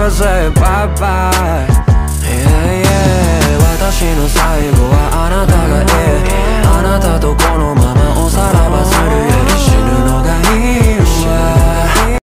say bye bye yeah, yeah 私の最後はあなたがいいあなたとこのまま